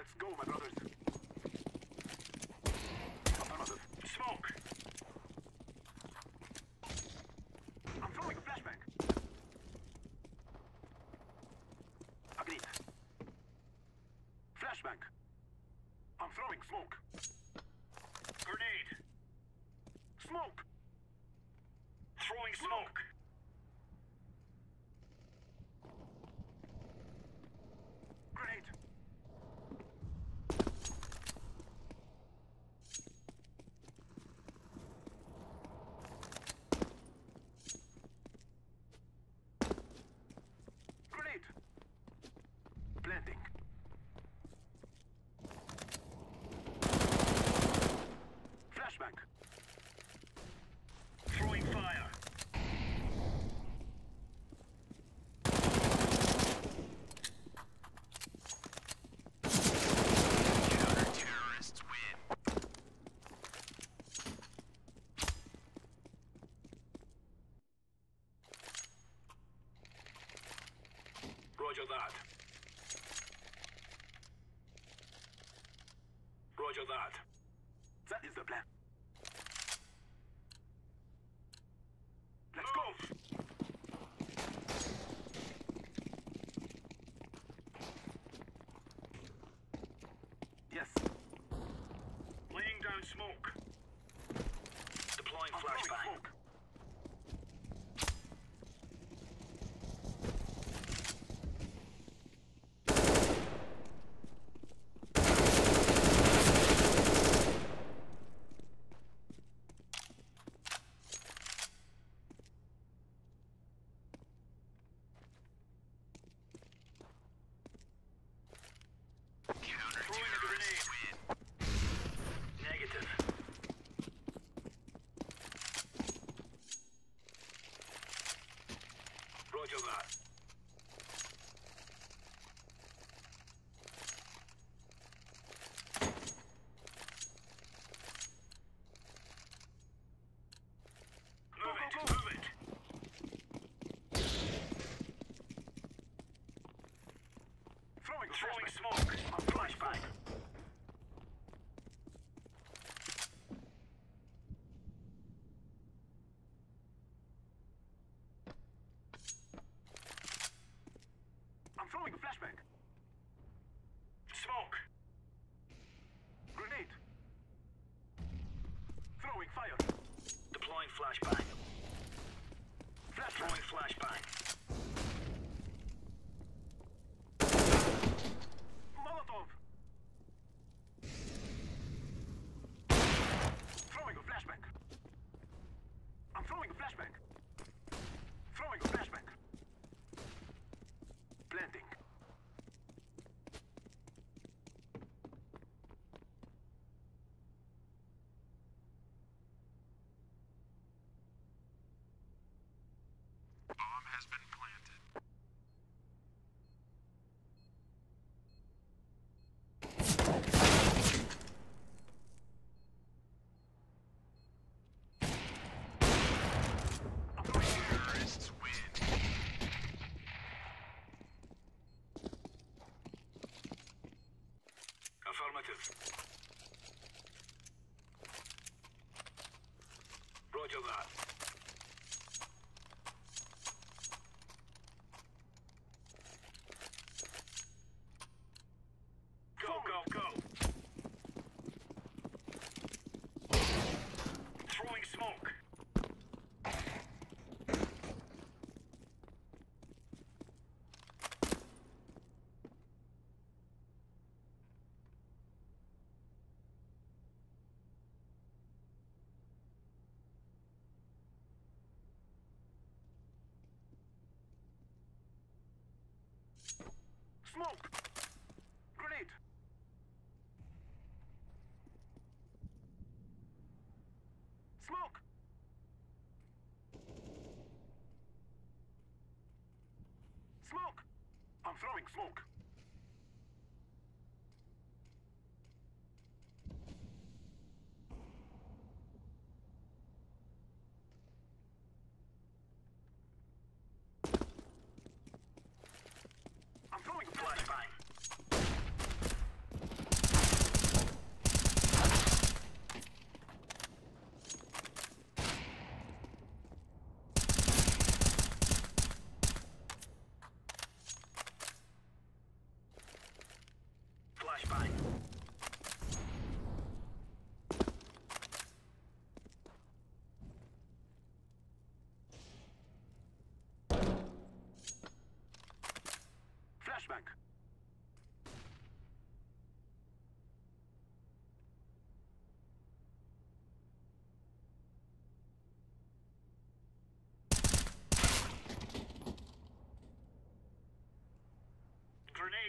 Let's go, my brothers. Affirmative. Smoke! I'm throwing a flashbang. Agreed. Flashbang. I'm throwing smoke. Grenade. Smoke! Throwing smoke. Grenade. Grenade. Planting. Flashbang. Throwing fire. Counter-terrorists win. Roger that. Roger that. That is the plan. Let's go! Yes. Laying down smoke. Deploying flashbang. Smoke. Counter-terrorists win. Negative. Roger that. Move it, move it. Throwing smoke. Flashbang. I'm throwing a flashbang. Smoke. Grenade. Throwing fire. Deploying flashbang. Throwing flashbang. Molotov. Throwing a flashbang. I'm throwing a flashbang. Throwing a flashbang. Planting. Bomb has been planted. Terrorists win. Affirmative. Roger that. Go, go, go. Throwing smoke. Smoke! Grenade! Smoke! Smoke! I'm throwing smoke. I'm throwing a flashbang.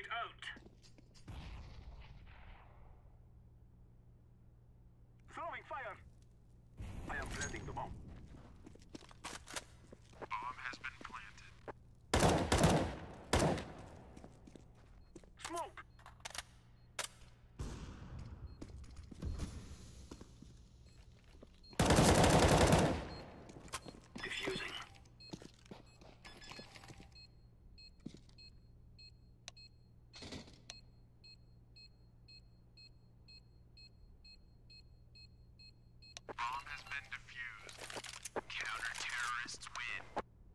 Grenade out. Throwing fire. I am planting the bomb. Bomb has been planted. Smoke. Diffusing. Bomb has been defused. Counter-terrorists win.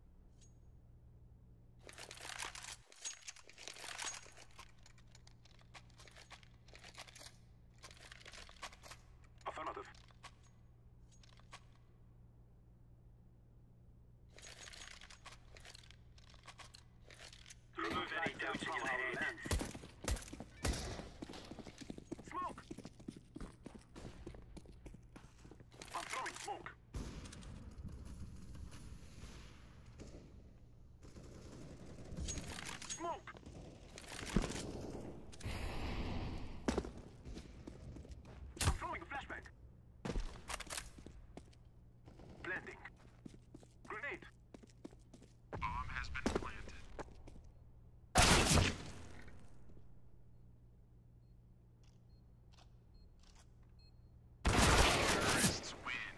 Affirmative. Remove any doubts in your head. Smoke! I'm throwing smoke. Smoke! I'm throwing a flashbang. Blending. Grenade. Bomb has been planted. Terrorists win.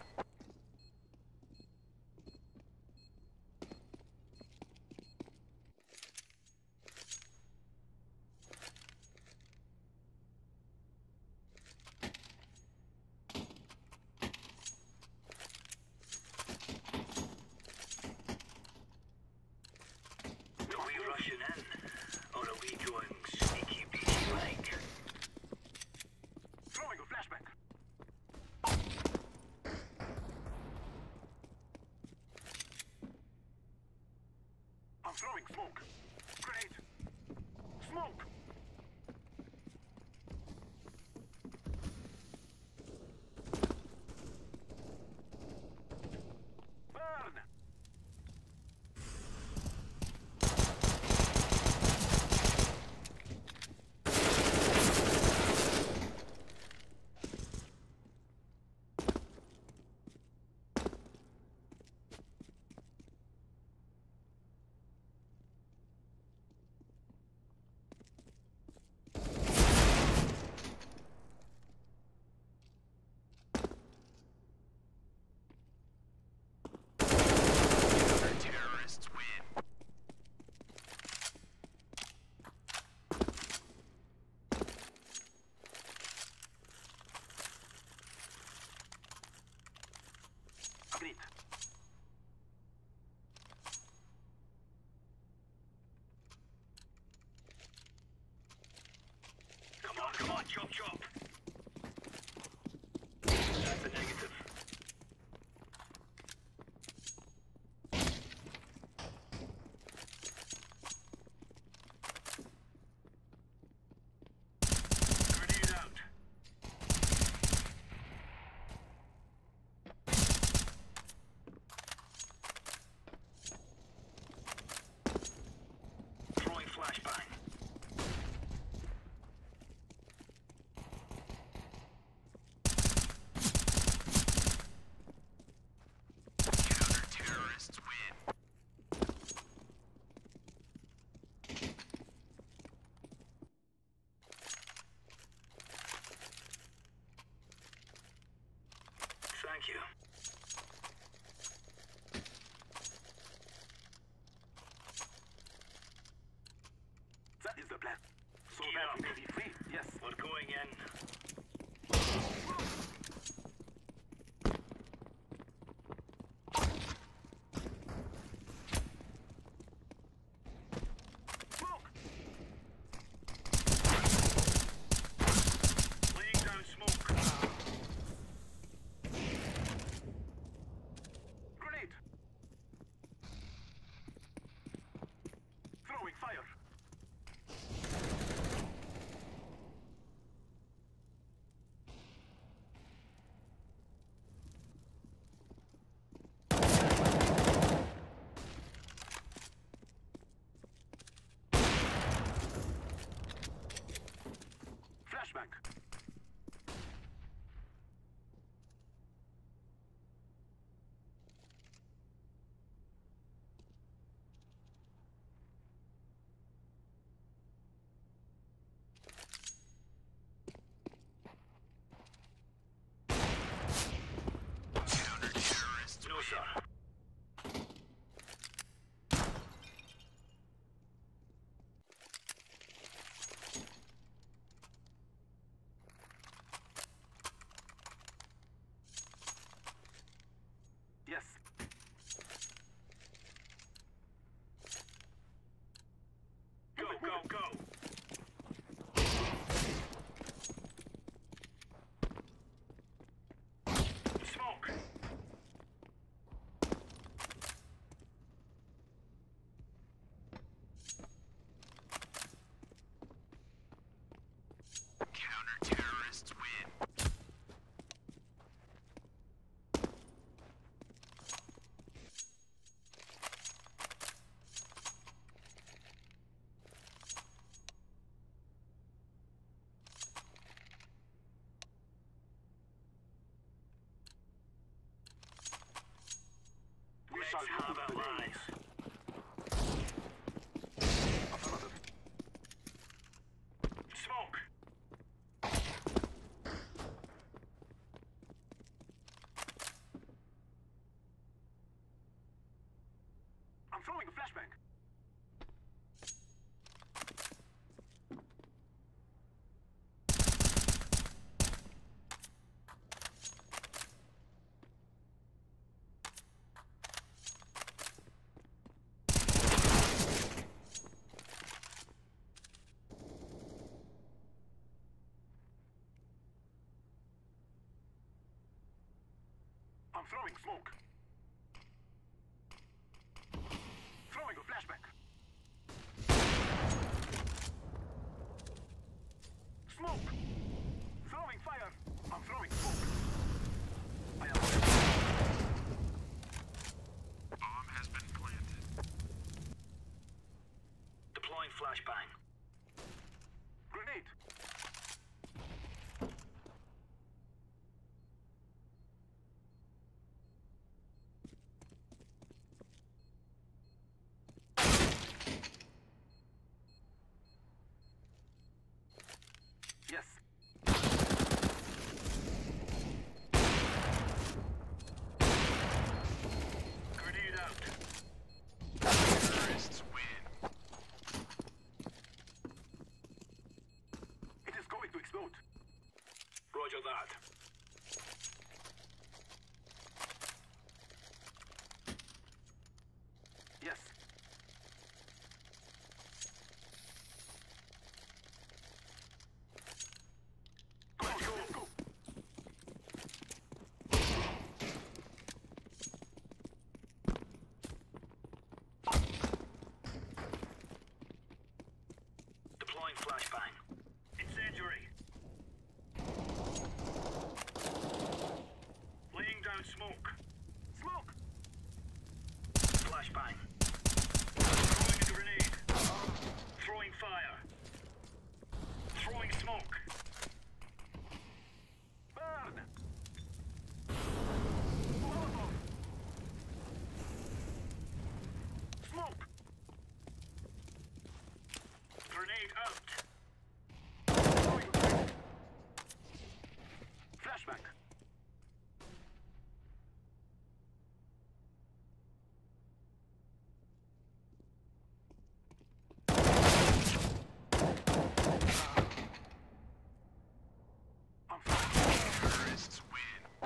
Are we rushing in? Or are we going sneaky beaky like? Throwing a flashbang. I'm throwing smoke. Grenade. Smoke. Burn. Terrorists win. Agreed. Come on, chop, chop. That's a negative. Grenade out. Throwing flashbang. Counter-terrorists win. Thank you. That is the plan. So that we may be free. Yes. We're going in. Smoke! Laying down smoke. Grenade! Throwing fire. Throwing smoke. Throwing a flashback. Smoke! Throwing fire! I'm throwing smoke. I am... Bomb has been planted. Deploying flashbang. Grenade! Yes. Grenade out. Terrorists win. It is going to explode. Roger that. Yes. Go, go, go. Deploying flashbang. Incendiary. Laying down smoke. Smoke! Flashbang. Throwing a grenade. Throwing fire. Throwing smoke. Burn! Molotov! Smoke! Grenade out. Throwing a grenade. Flashback. I'm fine. Terrorists win.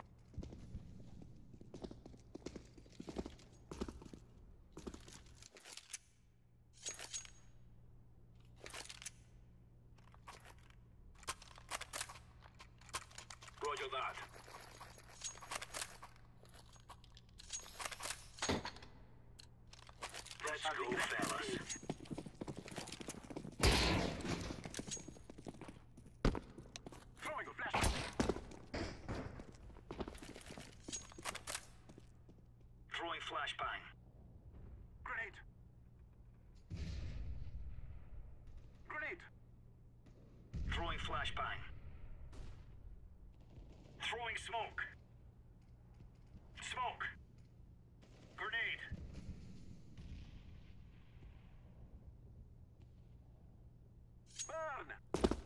Roger that. Let's go, fellas. Throwing a flashbang. Throwing flashbang. Grenade. Grenade. Throwing flashbang. Throwing smoke. Smoke. Grenade. Burn.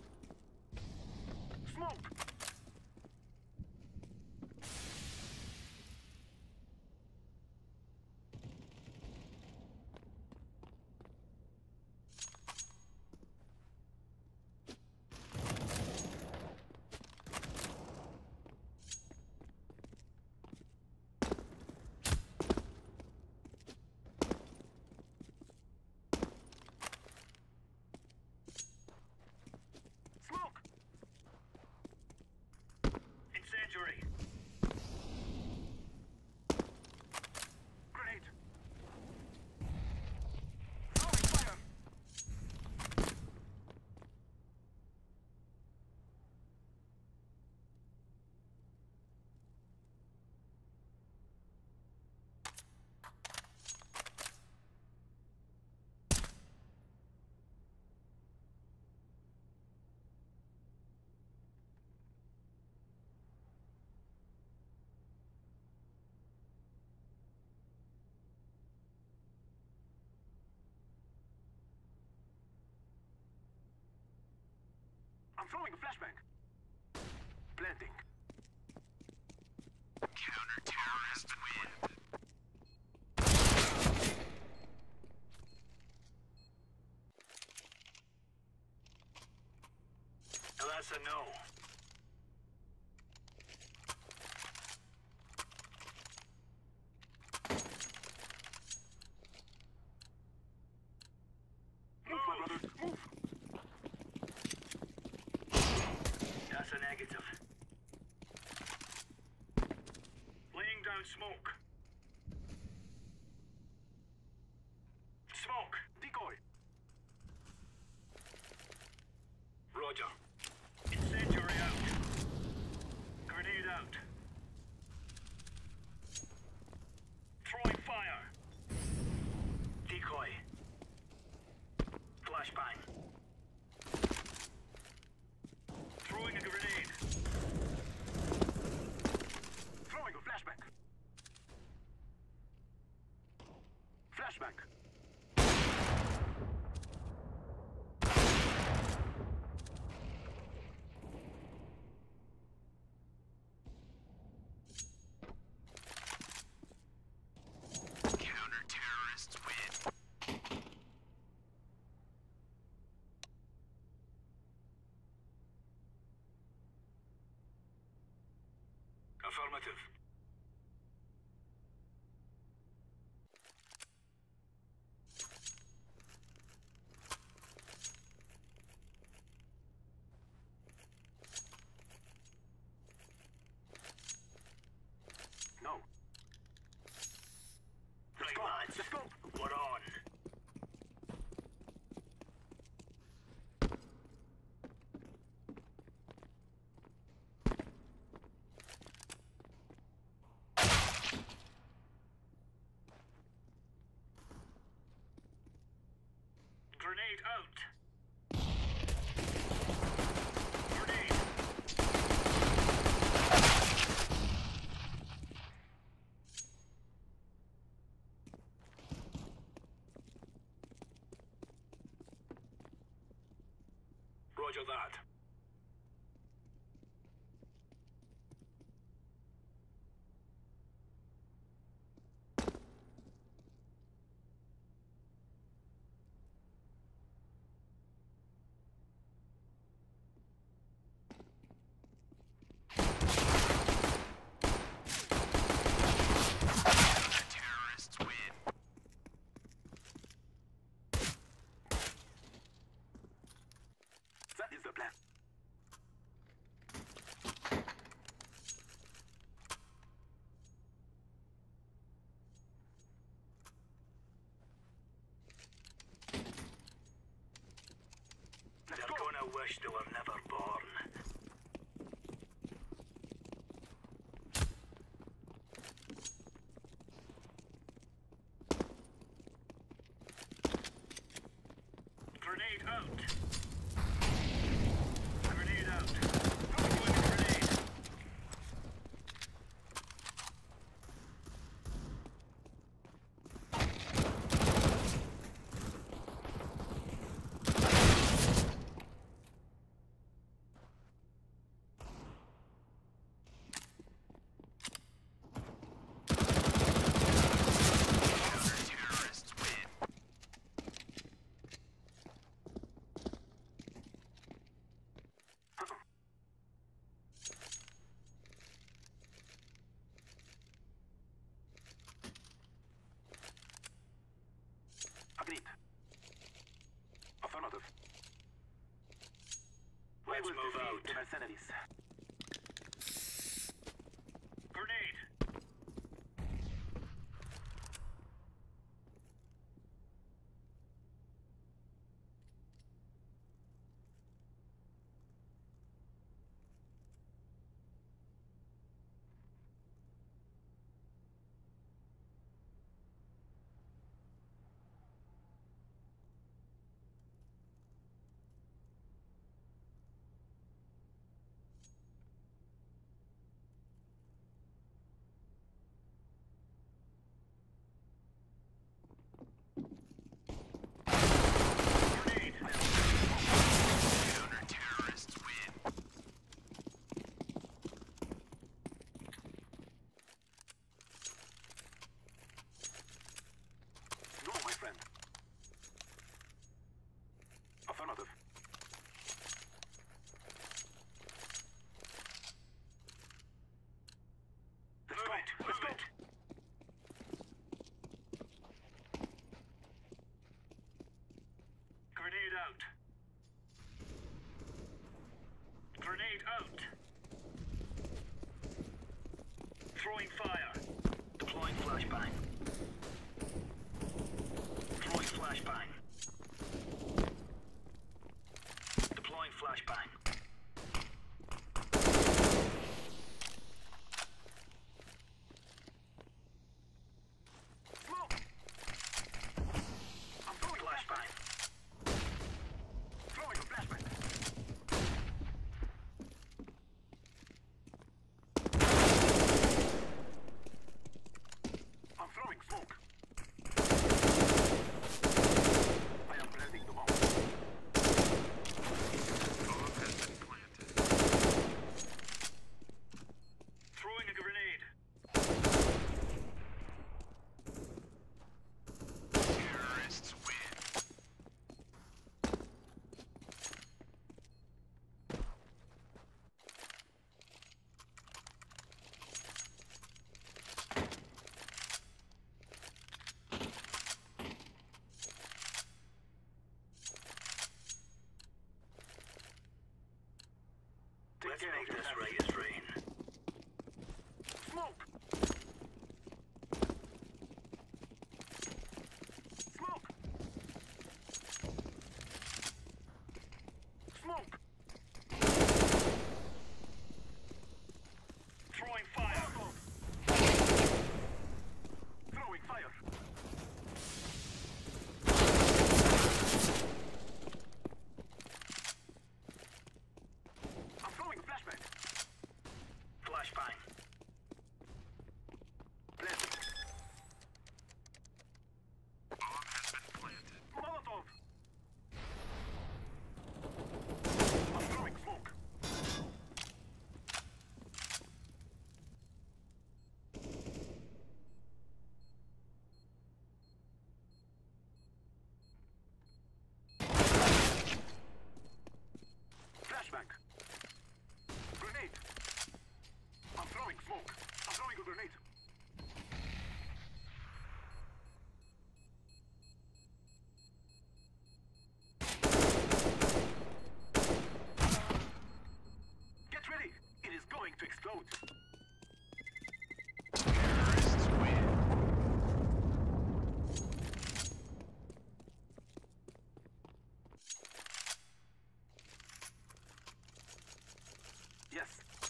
Smoke. Smoke. Incendiary. Grenade. Throwing fire. I'm throwing a flashbang. Planting. Counter-terrorists win. Now that's a no. Move, my brothers, move. That's a negative. Laying down flashbang. Throwing a grenade. Throwing a flashbang. Flashbang. Counter-terrorists win. Affirmative. No. Let's go. Let's go. We're on. Grenade out. Grenade. Roger that. Counter-terrorists win. That is the plan. They're gonna wish they were never born. Grenade out. Grenade out. Throwing a grenade. Counter-terrorists win. Agreed. Affirmative. Let's move out. The mercenaries. Grenade. Grenade. Counter-terrorists win. No, my friend. Affirmative. Let's go. Let's go. Grenade out. Grenade out. Throwing fire. Deploying flashbang. Throwing flashbang. Deploying flashbang. Smoke! I'm throwing flashbang. Let's make this Reyes rain. Smoke! Smoke! Smoke! Throwing fire! Throwing fire! I'm throwing a flashbang! Flashbang! Planted. Bomb has been planted. Molotov! I'm throwing smoke! Flashbang! Grenade! I'm throwing smoke! I'm throwing a grenade! Get ready! It is going to explode! Terrorists win. Yes.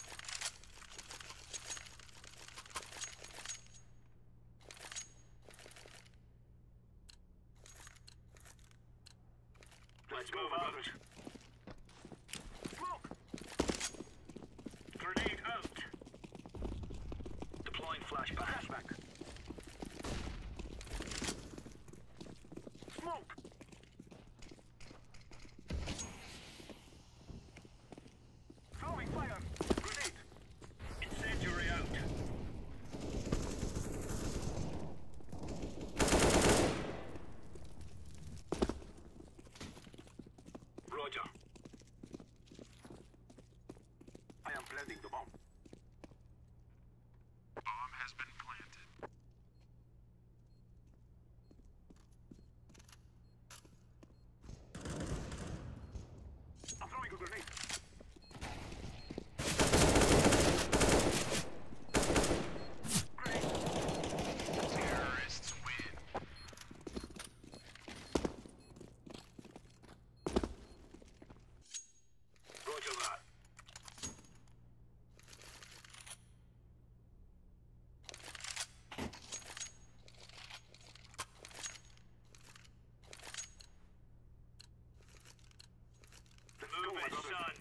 Let's move out. Smoke! Grenade out. Deploying flashbang. Flashbang. Smoke! Throwing fire. Grenade. Incendiary out. Roger. I am planting the bomb. Bomb has been planted. I'm throwing a grenade. Grenade. Terrorists win. Roger that. Move it, son.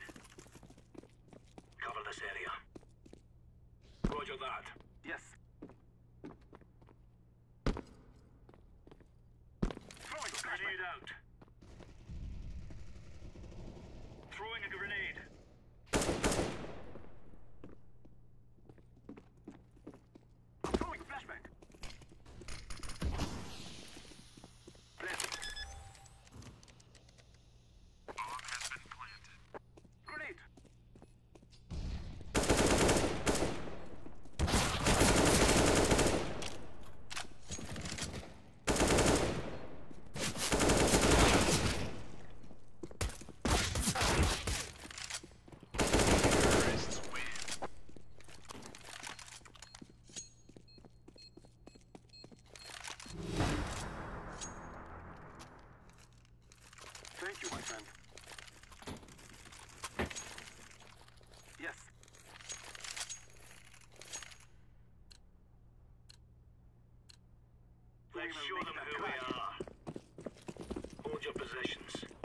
Cover this area. Roger that. Yes. Throwing a grenade out. Throwing a grenade. I'm throwing a flashbang. Planted. Bomb has been planted. Grenade. Terrorists win. Thank you, my friend. Yes. Let's show them who we are. Hold your positions.